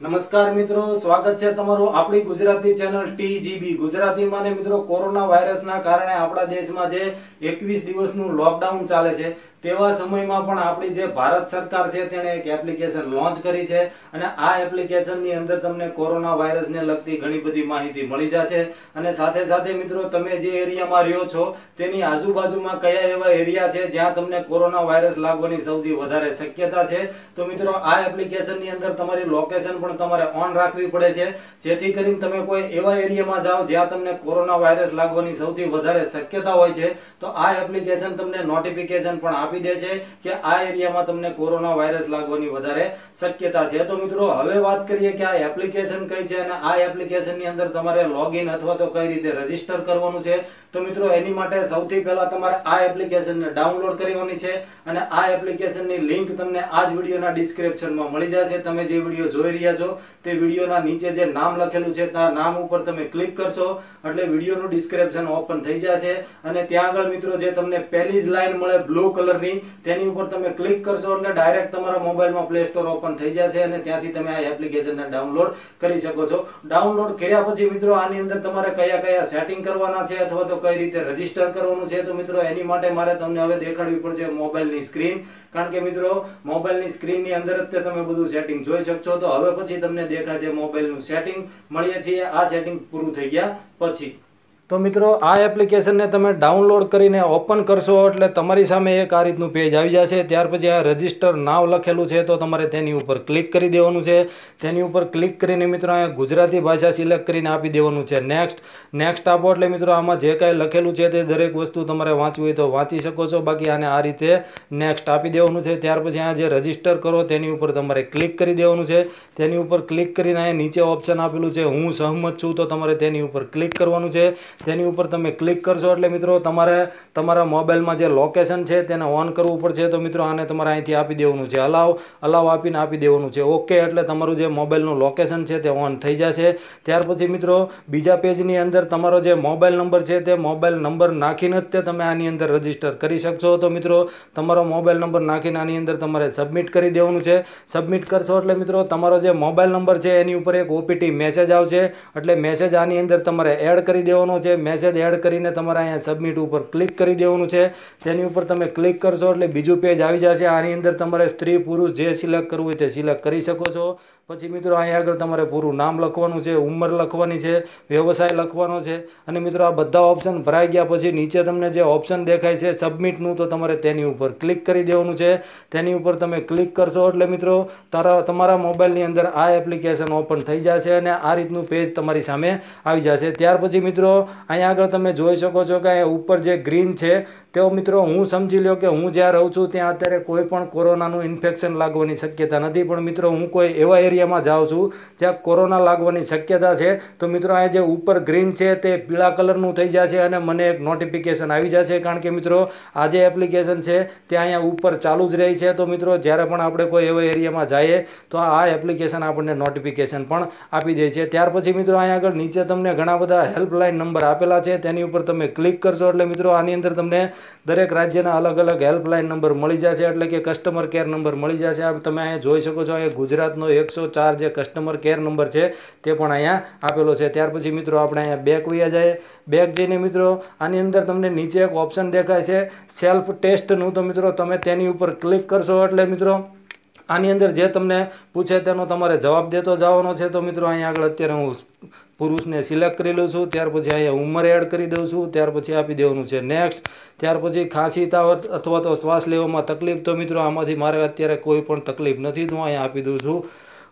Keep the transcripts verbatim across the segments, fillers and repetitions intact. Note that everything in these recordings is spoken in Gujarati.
નમસ્કાર મિત્રો, સ્વાગત છે તમારું આપણી ગુજરાતી ચેનલ ટીજીબી ગુજરાતીમાં. ને મિત્રો, કોરોના વાયરસના કારણે આપણા દેશમાં જે એકવીસ દિવસનું લોકડાઉન ચાલે છે તેવા સમયમાં પણ આપણી જે ભારત સરકાર છે તેણે એક એપ્લિકેશન લોન્ચ કરી છે અને આ એપ્લિકેશનની અંદર તમને કોરોના વાયરસને લગતી ઘણી બધી માહિતી મળી જશે. અને સાથે સાથે મિત્રો, તમે જે એરિયામાં રહ્યો છો તેની આજુબાજુમાં કયા એવા એરિયા છે જ્યાં તમને કોરોના વાયરસ લાગવાની સૌથી વધારે શક્યતા છે, તો મિત્રો આ એપ્લિકેશનની અંદર તમારી લોકેશન પણ તમારે ઓન રાખવી પડે છે, જેથી કરીને તમે કોઈ એવા એરિયામાં જાઓ જ્યાં તમને કોરોના વાયરસ લાગવાની સૌથી વધારે શક્યતા હોય છે તો આ એપ્લિકેશન તમને નોટિફિકેશન પણ આપી દે છે કે આ એરિયામાં તમને કોરોના વાયરસ લાગવાની વધારે શક્યતા છે. તો મિત્રો, હવે વાત કરીએ કે આ એપ્લિકેશન કઈ છે અને આ એપ્લિકેશનની અંદર તમારે લોગિન અથવા તો કઈ રીતે રજીસ્ટર કરવાનું છે. તો મિત્રો, એની માટે સૌથી પહેલા તમારે આ એપ્લિકેશનને ડાઉનલોડ કરવાની છે અને આ એપ્લિકેશનની લિંક તમને આ જ વિડીયોના ડિસ્ક્રિપ્શનમાં મળી જશે. તમે જે વિડીયો જોઈ રહ્યા છો તે વિડીયોના નીચે જે નામ લખેલું છે તે નામ ઉપર તમે ક્લિક કરશો એટલે વિડીયોનું ડિસ્ક્રિપ્શન ઓપન થઈ જશે અને ત્યાં આગળ મિત્રો જે તમને પહેલી જ લાઈન મળે બ્લુ કલરની તેની ઉપર તમે ક્લિક કરશો એટલે ડાયરેક્ટ તમારા મોબાઈલમાં પ્લે સ્ટોર ઓપન થઈ જશે અને ત્યાંથી તમે આ એપ્લિકેશનને ડાઉનલોડ કરી શકો છો. ડાઉનલોડ કર્યા પછી મિત્રો આની અંદર તમારે કયા કયા સેટિંગ કરવાના છે અથવા તો કઈ રીતે રજીસ્ટર કરવાનું છે, તો મિત્રો એની માટે મારે તમને હવે દેખાડવી પડશે મોબાઈલની સ્ક્રીન, કારણ કે મિત્રો મોબાઈલની સ્ક્રીનની અંદર જ તમે બધું સેટિંગ જોઈ શકશો. તો હવે પછી તમને દેખાશે મોબાઈલનું સેટિંગ. મળીએ છીએ આ સેટિંગ પૂરું થઈ ગયા પછી. તો મિત્રો, આ એપ્લિકેશનને તમે ડાઉનલોડ કરીને ઓપન કરશો એટલે તમારી સામે એક આ રીતનું પેજ આવી જશે. ત્યાર પછી આ રજીસ્ટર નાવ લખેલું છે તો તમારે તેની ઉપર ક્લિક કરી દેવાનું છે. તેની ઉપર ક્લિક કરીને મિત્રો અહીંયા ગુજરાતી ભાષા સિલેક્ટ કરીને આપી દેવાનું છે નેક્સ્ટ. નેક્સ્ટ આપો એટલે મિત્રો આમાં જે કાંઈ લખેલું છે તે દરેક વસ્તુ તમારે વાંચવું હોય તો વાંચી શકો છો, બાકી આને આ રીતે નેક્સ્ટ આપી દેવાનું છે. ત્યાર પછી અહીંયા જે રજીસ્ટર કરો તેની ઉપર તમારે ક્લિક કરી દેવાનું છે. તેની ઉપર ક્લિક કરીને અહીંયા નીચે ઓપ્શન આપેલું છે હું સહમત છું, તો તમારે તેની ઉપર ક્લિક કરવાનું છે. તેની ઉપર તમે ક્લિક કરશો એટલે મિત્રો તમારે તમારા મોબાઈલમાં જે લોકેશન છે તેને ઓન કરવું પડશે. તો મિત્રો આને તમારે અહીંથી આપી દેવાનું છે અલાવ. અલાવ આપીને આપી દેવાનું છે ઓકે, એટલે તમારું જે મોબાઈલનું લોકેશન છે તે ઓન થઈ જશે. ત્યાર પછી મિત્રો બીજા પેજની અંદર તમારો જે મોબાઈલ નંબર છે તે મોબાઈલ નંબર નાખીને જ તે તમે આની અંદર રજીસ્ટર કરી શકશો. તો મિત્રો તમારો મોબાઈલ નંબર નાખીને આની અંદર તમારે સબમિટ કરી દેવાનું છે. સબમિટ કરશો એટલે મિત્રો તમારો જે મોબાઈલ નંબર છે એની ઉપર એક ઓપીટી મેસેજ આવશે એટલે મેસેજ આની અંદર તમારે એડ કરી દેવાનો છે. મેસેજ એડ કરીને તમારે અહીંયા સબમિટ ઉપર ક્લિક કરી દેવાનું છે. તેની ઉપર તમે ક્લિક કરશો એટલે બીજું પેજ આવી જશે. આની અંદર તમારે સ્ત્રી પુરુષ જે સિલેક્ટ કરવું હોય તે સિલેક્ટ કરી શકો છો. પછી મિત્રો અહીંયા આગળ તમારે પૂરું નામ લખવાનું છે, ઉંમર લખવાની છે, વ્યવસાય લખવાનો છે અને મિત્રો આ બધા ઓપ્શન ભરાઈ ગયા પછી નીચે તમને જે ઓપ્શન દેખાય છે સબમિટનું, તો તમારે તેની ઉપર ક્લિક કરી દેવાનું છે. તેની ઉપર તમે ક્લિક કરશો એટલે મિત્રો તારા તમારા મોબાઈલની અંદર આ એપ્લિકેશન ઓપન થઈ જશે અને આ રીતનું પેજ તમારી સામે આવી જશે. ત્યાર પછી મિત્રો અહીંયા આગળ તમે જોઈ શકો છો કે અહીંયા ઉપર જે ગ્રીન છે તેઓ મિત્રો હું સમજી લ્યો કે હું જ્યાં રહું છું ત્યાં અત્યારે કોઈ પણ કોરોનાનું ઇન્ફેક્શન લાગવાની શક્યતા નથી, પણ મિત્રો હું કોઈ એવા એરિયામાં જાઉં છું જ્યાં કોરોના લાગવાની શક્યતા છે. તો મિત્રો અહીંયા જે ઉપર ગ્રીન છે તે પીળા કલરનું થઈ જશે અને મને એક નોટિફિકેશન આવી જશે, કારણ કે મિત્રો આ જે એપ્લિકેશન છે તે અહીંયા ઉપર ચાલુ જ રહી છે. તો મિત્રો જ્યારે પણ આપણે કોઈ એવા એરિયામાં જઈએ તો આ એપ્લિકેશન આપણને નોટિફિકેશન પણ આપી દે છે. ત્યાર પછી મિત્રો અહીંયા આગળ નીચે તમને ઘણા બધા હેલ્પલાઇન નંબર આપેલા છે, તેની ઉપર તમે ક્લિક કરશો એટલે મિત્રો આની અંદર તમને દરેક રાજ્યના અલગ અલગ હેલ્પલાઇન નંબર મળી જશે, એટલે કે કસ્ટમર કેર નંબર મળી જશે. આ તમે અહીંયા જોઈ શકો છો અહીંયા ગુજરાતનો એકસો ચાર જે કસ્ટમર કેર નંબર છે તે પણ અહીંયા આપેલો છે. ત્યાર પછી મિત્રો આપણે અહીંયા બેક વયા જાય. બેક જઈને મિત્રો આની અંદર તમને નીચે એક ઓપ્શન દેખાય છે સેલ્ફ ટેસ્ટનું, તો મિત્રો તમે તેની ઉપર ક્લિક કરશો એટલે મિત્રો આની અંદર જે તમને પૂછે તેનો તમારે જવાબ દેતો જવાનો છે. તો મિત્રો અહીંયા આગળ અત્યારે હું પુરુષને સિલેક્ટ કરી લઉં છું. ત્યાર પછી અહીંયા ઉંમર એડ કરી દઉં છું. ત્યાર પછી આપી દેવાનું છે નેક્સ્ટ. ત્યાર પછી ખાંસી તાવ અથવા તો શ્વાસ લેવામાં તકલીફ, તો મિત્રો આમાંથી મારે અત્યારે કોઈ પણ તકલીફ નથી, તો હું અહીંયા આપી દઉં છું.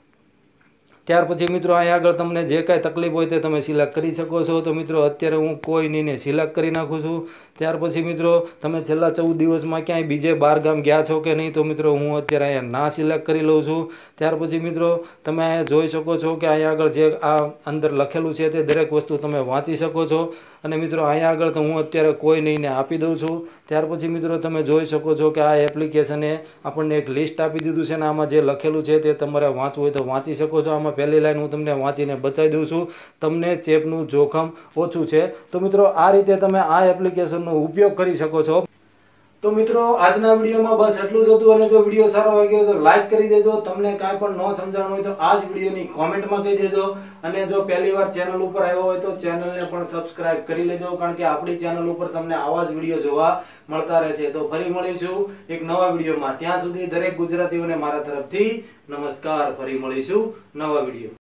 ત્યાર પછી મિત્રો અહીંયા આગળ તમને જે કાંઈ તકલીફ હોય તે તમે સિલેક્ટ કરી શકો છો. તો મિત્રો અત્યારે હું કોઈ નહીં સિલેક્ટ કરી નાખું છું. ત્યાર પછી મિત્રો તમે છેલ્લા ચૌદ દિવસમાં ક્યાંય બીજે બહાર ગામ ગયા છો કે નહીં, તો મિત્રો હું અત્યારે અહીંયા ના સિલેક્ટ કરી લઉં છું. ત્યાર પછી મિત્રો તમે અહીંયા જોઈ શકો છો કે અહીંયા આગળ જે આ અંદર લખેલું છે તે દરેક વસ્તુ તમે વાંચી શકો છો અને મિત્રો અહીંયા આગળ તો હું અત્યારે કોઈ નહીં ને આપી દઉં છું. ત્યાર પછી મિત્રો તમે જોઈ શકો છો કે આ એપ્લિકેશને આપણને એક લિસ્ટ આપી દીધું છે અને આમાં જે લખેલું છે તે તમારે વાંચવું હોય તો વાંચી શકો છો. આમાં પહેલી લાઈન હું તમને વાંચીને બતાવી દઉં છું, તમને ચેપનું જોખમ ઓછું છે. તો મિત્રો આ રીતે તમે આ એપ્લિકેશનનો ઉપયોગ કરી શકો છો. તો મિત્રો આજના વિડીયોમાં બસ એટલું જ હતું અને જો વિડીયો સારો લાગ્યો તો લાઈક કરી દેજો. તમને કાંઈ પણ ન સમજાણું હોય તો આ જ વિડીયોની કોમેન્ટમાં કહી દેજો. અને જો પહેલી વાર ચેનલ ઉપર આવ્યો હોય તો ચેનલને પણ સબસ્ક્રાઇબ કરી લેજો, કારણ કે આપણી ચેનલ ઉપર તમને આવા જ વિડીયો જોવા મળતા રહેશે. તો ફરી મળીશું એક નવા વિડીયોમાં. ત્યાં સુધી દરેક ગુજરાતીઓને મારા તરફથી નમસ્કાર. ફરી મળીશું નવા વિડીયો.